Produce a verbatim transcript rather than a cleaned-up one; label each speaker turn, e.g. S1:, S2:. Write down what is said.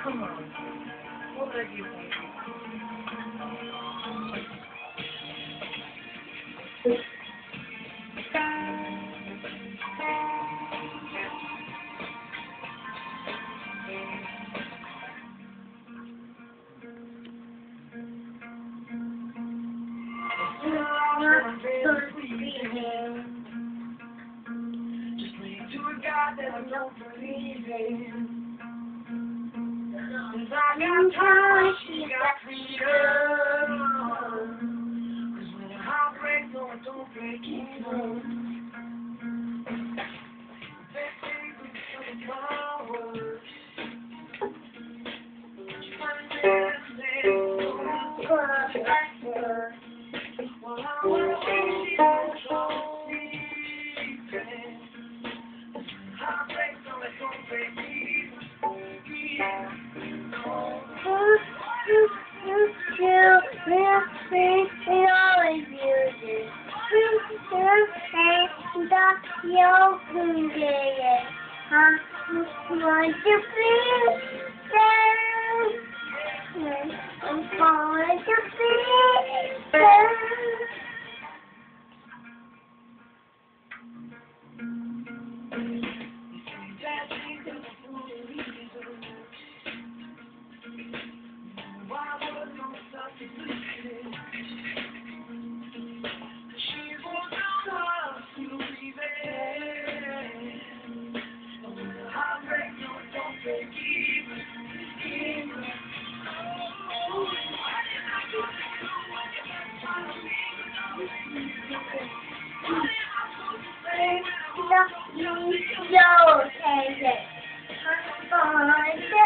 S1: Come on. What did I give you? Just pray to a God that I don't believe in. Cause I got time, she got freedom. Cause when a heart breaks, no, I don't break even. Best things with some power. You understand, so well, I wanna be she's so sleeping. Heart breaks, no, I don't break even.
S2: Want to please them? I'm going to please them. Yo, okay, I'm going to